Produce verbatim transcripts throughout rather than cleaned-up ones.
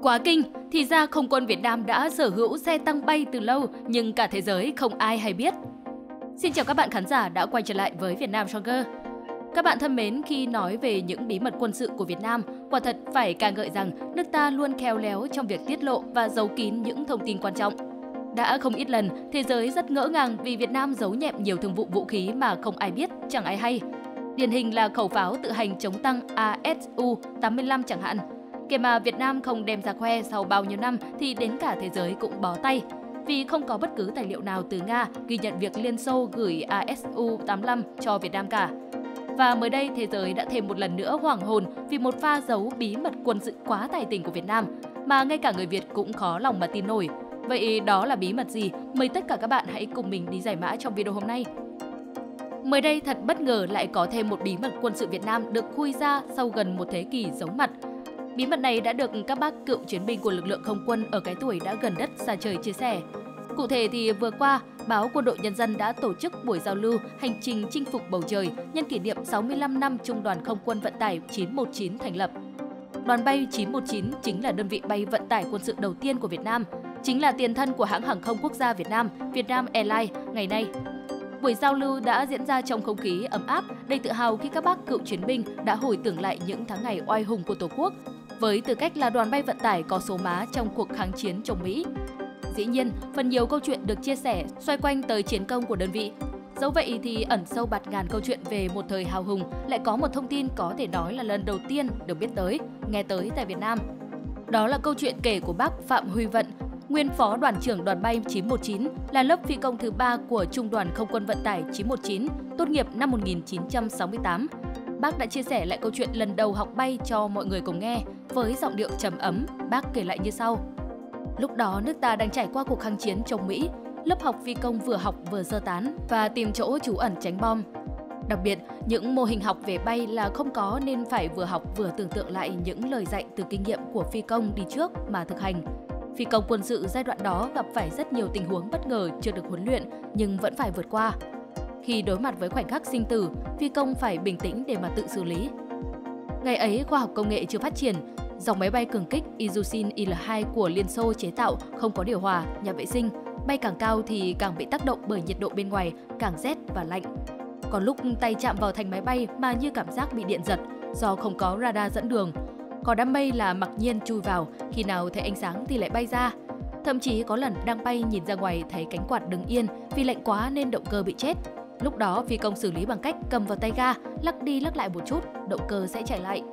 Quá kinh, thì ra Không quân Việt Nam đã sở hữu xe tăng bay từ lâu nhưng cả thế giới không ai hay biết. Xin chào các bạn khán giả đã quay trở lại với Việt Nam Stronger. Các bạn thân mến, khi nói về những bí mật quân sự của Việt Nam, quả thật phải ca ngợi rằng nước ta luôn khéo léo trong việc tiết lộ và giấu kín những thông tin quan trọng. Đã không ít lần, thế giới rất ngỡ ngàng vì Việt Nam giấu nhẹm nhiều thương vụ vũ khí mà không ai biết, chẳng ai hay. Điển hình là khẩu pháo tự hành chống tăng A S U tám mươi lăm chẳng hạn. Kể mà Việt Nam không đem ra khoe sau bao nhiêu năm thì đến cả thế giới cũng bó tay. Vì không có bất cứ tài liệu nào từ Nga ghi nhận việc Liên Xô gửi A S U tám mươi lăm cho Việt Nam cả. Và mới đây, thế giới đã thêm một lần nữa hoảng hồn vì một pha giấu bí mật quân sự quá tài tình của Việt Nam mà ngay cả người Việt cũng khó lòng mà tin nổi. Vậy đó là bí mật gì? Mời tất cả các bạn hãy cùng mình đi giải mã trong video hôm nay. Mới đây, thật bất ngờ lại có thêm một bí mật quân sự Việt Nam được khui ra sau gần một thế kỷ giấu mặt. Bí mật này đã được các bác cựu chiến binh của lực lượng không quân ở cái tuổi đã gần đất xa trời chia sẻ. Cụ thể thì vừa qua, báo Quân đội Nhân dân đã tổ chức buổi giao lưu hành trình chinh phục bầu trời nhân kỷ niệm sáu mươi lăm năm Trung đoàn Không quân Vận tải chín một chín thành lập. Đoàn bay chín một chín chính là đơn vị bay vận tải quân sự đầu tiên của Việt Nam, chính là tiền thân của hãng hàng không quốc gia Việt Nam, Vietnam Airlines ngày nay. Buổi giao lưu đã diễn ra trong không khí ấm áp, đầy tự hào khi các bác cựu chiến binh đã hồi tưởng lại những tháng ngày oai hùng của Tổ quốc, với tư cách là đoàn bay vận tải có số má trong cuộc kháng chiến chống Mỹ. Dĩ nhiên, phần nhiều câu chuyện được chia sẻ xoay quanh tới chiến công của đơn vị. Dẫu vậy thì ẩn sâu bạt ngàn câu chuyện về một thời hào hùng lại có một thông tin có thể nói là lần đầu tiên được biết tới, nghe tới tại Việt Nam. Đó là câu chuyện kể của bác Phạm Huy Vận, nguyên phó đoàn trưởng đoàn bay chín một chín, là lớp phi công thứ ba của Trung đoàn Không quân Vận tải chín một chín, tốt nghiệp năm một nghìn chín trăm sáu mươi tám. Bác đã chia sẻ lại câu chuyện lần đầu học bay cho mọi người cùng nghe, với giọng điệu trầm ấm. Bác kể lại như sau. Lúc đó nước ta đang trải qua cuộc kháng chiến chống Mỹ, lớp học phi công vừa học vừa sơ tán và tìm chỗ trú ẩn tránh bom. Đặc biệt, những mô hình học về bay là không có nên phải vừa học vừa tưởng tượng lại những lời dạy từ kinh nghiệm của phi công đi trước mà thực hành. Phi công quân sự giai đoạn đó gặp phải rất nhiều tình huống bất ngờ chưa được huấn luyện nhưng vẫn phải vượt qua. Khi đối mặt với khoảnh khắc sinh tử, phi công phải bình tĩnh để mà tự xử lý. Ngày ấy, khoa học công nghệ chưa phát triển, dòng máy bay cường kích Ilyushin I L hai của Liên Xô chế tạo không có điều hòa, nhà vệ sinh, bay càng cao thì càng bị tác động bởi nhiệt độ bên ngoài, càng rét và lạnh. Còn lúc tay chạm vào thành máy bay mà như cảm giác bị điện giật do không có radar dẫn đường. Còn đám mây là mặc nhiên chui vào, khi nào thấy ánh sáng thì lại bay ra. Thậm chí có lần đang bay nhìn ra ngoài thấy cánh quạt đứng yên vì lạnh quá nên động cơ bị chết. Lúc đó phi công xử lý bằng cách cầm vào tay ga, lắc đi lắc lại một chút, động cơ sẽ chạy lại.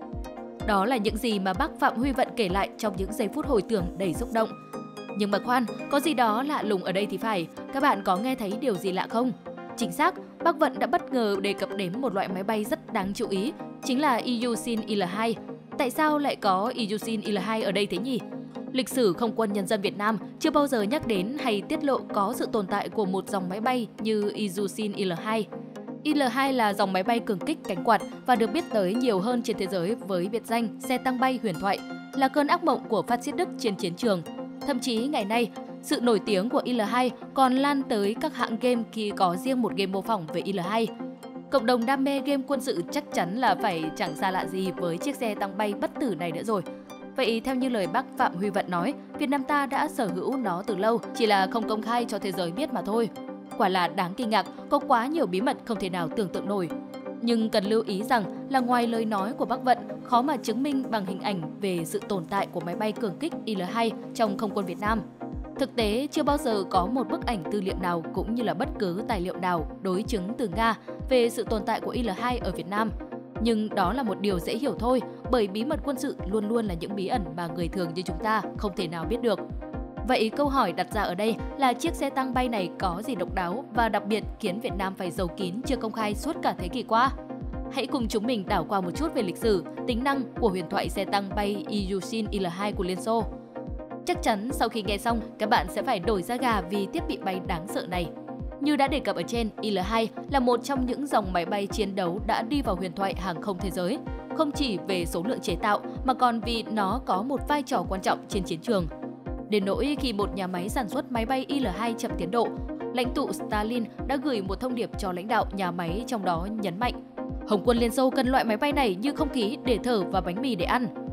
Đó là những gì mà bác Phạm Huy Vận kể lại trong những giây phút hồi tưởng đầy xúc động. Nhưng mà khoan, có gì đó lạ lùng ở đây thì phải, các bạn có nghe thấy điều gì lạ không? Chính xác, bác Vận đã bất ngờ đề cập đến một loại máy bay rất đáng chú ý, chính là Ilyushin I L hai. Tại sao lại có Ilyushin I L hai ở đây thế nhỉ? Lịch sử Không quân Nhân dân Việt Nam chưa bao giờ nhắc đến hay tiết lộ có sự tồn tại của một dòng máy bay như Ilyushin I L hai. I L hai là dòng máy bay cường kích cánh quạt và được biết tới nhiều hơn trên thế giới với biệt danh xe tăng bay huyền thoại, là cơn ác mộng của phát xít Đức trên chiến trường. Thậm chí ngày nay, sự nổi tiếng của I L hai còn lan tới các hãng game khi có riêng một game mô phỏng về I L hai. Cộng đồng đam mê game quân sự chắc chắn là phải chẳng xa lạ gì với chiếc xe tăng bay bất tử này nữa rồi. Vậy theo như lời bác Phạm Huy Vận nói, Việt Nam ta đã sở hữu nó từ lâu, chỉ là không công khai cho thế giới biết mà thôi. Quả là đáng kinh ngạc, có quá nhiều bí mật không thể nào tưởng tượng nổi. Nhưng cần lưu ý rằng là ngoài lời nói của bác Vận, khó mà chứng minh bằng hình ảnh về sự tồn tại của máy bay cường kích I L hai trong Không quân Việt Nam. Thực tế, chưa bao giờ có một bức ảnh tư liệu nào cũng như là bất cứ tài liệu nào đối chứng từ Nga về sự tồn tại của I L hai ở Việt Nam. Nhưng đó là một điều dễ hiểu thôi, bởi bí mật quân sự luôn luôn là những bí ẩn mà người thường như chúng ta không thể nào biết được. Vậy câu hỏi đặt ra ở đây là chiếc xe tăng bay này có gì độc đáo và đặc biệt khiến Việt Nam phải giấu kín chưa công khai suốt cả thế kỷ qua? Hãy cùng chúng mình đảo qua một chút về lịch sử, tính năng của huyền thoại xe tăng bay Ilyushin I L hai của Liên Xô. Chắc chắn sau khi nghe xong, các bạn sẽ phải đổi da gà vì thiết bị bay đáng sợ này. Như đã đề cập ở trên, I L hai là một trong những dòng máy bay chiến đấu đã đi vào huyền thoại hàng không thế giới, không chỉ về số lượng chế tạo mà còn vì nó có một vai trò quan trọng trên chiến trường. Đến nỗi khi một nhà máy sản xuất máy bay I L hai chậm tiến độ, lãnh tụ Stalin đã gửi một thông điệp cho lãnh đạo nhà máy, trong đó nhấn mạnh Hồng quân Liên Xô cần loại máy bay này như không khí để thở và bánh mì để ăn.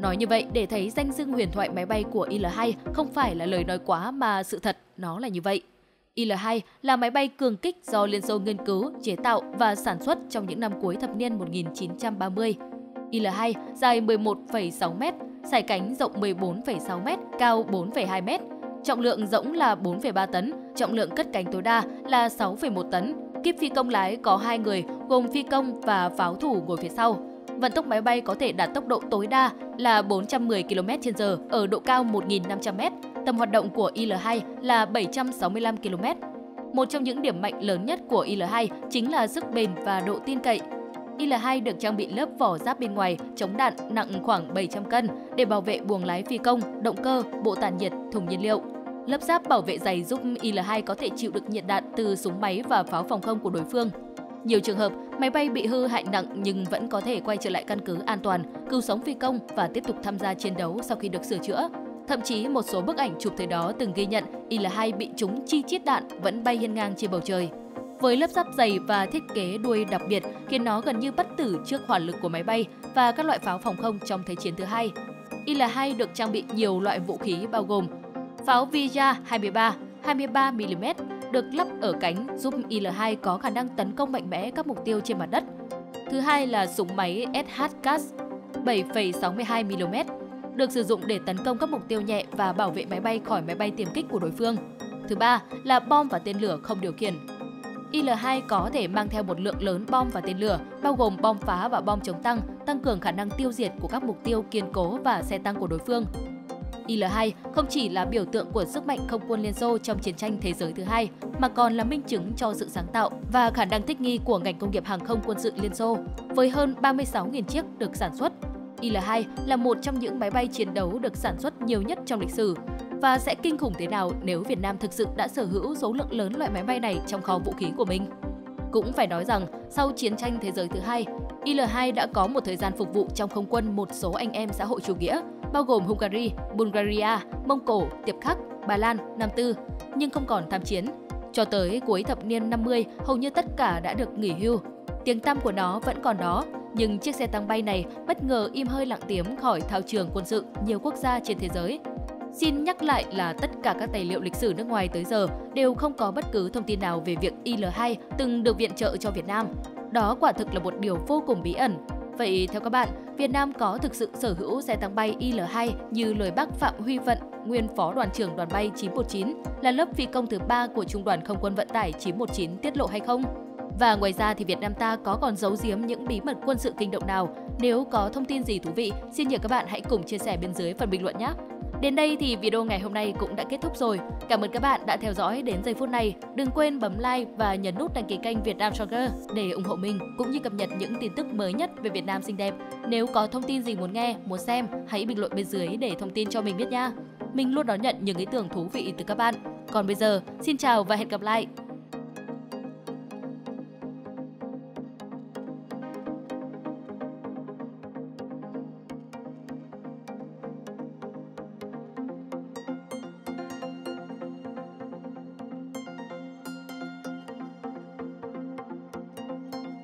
Nói như vậy để thấy danh xưng huyền thoại máy bay của I L hai không phải là lời nói quá mà sự thật nó là như vậy. I L hai là máy bay cường kích do Liên Xô nghiên cứu, chế tạo và sản xuất trong những năm cuối thập niên một nghìn chín trăm ba mươi. I L hai dài mười một phẩy sáu mét, sải cánh rộng mười bốn phẩy sáu mét, cao bốn phẩy hai mét, trọng lượng rỗng là bốn phẩy ba tấn, trọng lượng cất cánh tối đa là sáu phẩy một tấn. Kíp phi công lái có hai người, gồm phi công và pháo thủ ngồi phía sau. Vận tốc máy bay có thể đạt tốc độ tối đa là bốn trăm mười ki lô mét trên giờ ở độ cao một nghìn năm trăm mét. Tầm hoạt động của I L hai là bảy trăm sáu mươi lăm ki lô mét. Một trong những điểm mạnh lớn nhất của I L hai chính là sức bền và độ tin cậy. I L hai được trang bị lớp vỏ giáp bên ngoài chống đạn nặng khoảng bảy trăm cân để bảo vệ buồng lái phi công, động cơ, bộ tản nhiệt, thùng nhiên liệu. Lớp giáp bảo vệ dày giúp I L hai có thể chịu được nhiệt đạn từ súng máy và pháo phòng không của đối phương. Nhiều trường hợp, máy bay bị hư hại nặng nhưng vẫn có thể quay trở lại căn cứ an toàn, cứu sống phi công và tiếp tục tham gia chiến đấu sau khi được sửa chữa. Thậm chí một số bức ảnh chụp thời đó từng ghi nhận I L hai bị trúng chi chít đạn vẫn bay hiên ngang trên bầu trời. Với lớp giáp dày và thiết kế đuôi đặc biệt khiến nó gần như bất tử trước hỏa lực của máy bay và các loại pháo phòng không trong Thế chiến thứ hai. I L hai được trang bị nhiều loại vũ khí bao gồm pháo Vija hai mươi ba, hai mươi ba mi li mét được lắp ở cánh giúp I L hai có khả năng tấn công mạnh mẽ các mục tiêu trên mặt đất. Thứ hai là súng máy S H C A S bảy phẩy sáu mươi hai mi li mét được sử dụng để tấn công các mục tiêu nhẹ và bảo vệ máy bay khỏi máy bay tiêm kích của đối phương. Thứ ba là bom và tên lửa không điều khiển. I L hai có thể mang theo một lượng lớn bom và tên lửa, bao gồm bom phá và bom chống tăng, tăng cường khả năng tiêu diệt của các mục tiêu kiên cố và xe tăng của đối phương. I L hai không chỉ là biểu tượng của sức mạnh không quân Liên Xô trong chiến tranh thế giới thứ hai, mà còn là minh chứng cho sự sáng tạo và khả năng thích nghi của ngành công nghiệp hàng không quân sự Liên Xô. Với hơn ba mươi sáu nghìn chiếc được sản xuất, I L hai là một trong những máy bay chiến đấu được sản xuất nhiều nhất trong lịch sử. Và sẽ kinh khủng thế nào nếu Việt Nam thực sự đã sở hữu số lượng lớn loại máy bay này trong kho vũ khí của mình. Cũng phải nói rằng, sau chiến tranh thế giới thứ hai, I L hai đã có một thời gian phục vụ trong không quân một số anh em xã hội chủ nghĩa, bao gồm Hungary, Bulgaria, Mông Cổ, Tiệp Khắc, Ba Lan, Nam Tư, nhưng không còn tham chiến. Cho tới cuối thập niên năm mươi, hầu như tất cả đã được nghỉ hưu. Tiếng tăm của nó vẫn còn đó, nhưng chiếc xe tăng bay này bất ngờ im hơi lặng tiếng khỏi thao trường quân sự nhiều quốc gia trên thế giới. Xin nhắc lại là tất cả các tài liệu lịch sử nước ngoài tới giờ đều không có bất cứ thông tin nào về việc I L hai từng được viện trợ cho Việt Nam. Đó quả thực là một điều vô cùng bí ẩn. Vậy theo các bạn, Việt Nam có thực sự sở hữu xe tăng bay I L hai như lời bác Phạm Huy Vận, nguyên phó đoàn trưởng đoàn bay chín một chín, là lớp phi công thứ ba của Trung đoàn Không quân Vận tải chín một chín tiết lộ hay không? Và ngoài ra thì Việt Nam ta có còn giấu giếm những bí mật quân sự kinh động nào? Nếu có thông tin gì thú vị, xin nhờ các bạn hãy cùng chia sẻ bên dưới phần bình luận nhé! Đến đây thì video ngày hôm nay cũng đã kết thúc rồi. Cảm ơn các bạn đã theo dõi đến giây phút này. Đừng quên bấm like và nhấn nút đăng ký kênh Việt Nam Blogger để ủng hộ mình cũng như cập nhật những tin tức mới nhất về Việt Nam xinh đẹp. Nếu có thông tin gì muốn nghe, muốn xem, hãy bình luận bên dưới để thông tin cho mình biết nha. Mình luôn đón nhận những ý tưởng thú vị từ các bạn. Còn bây giờ, xin chào và hẹn gặp lại!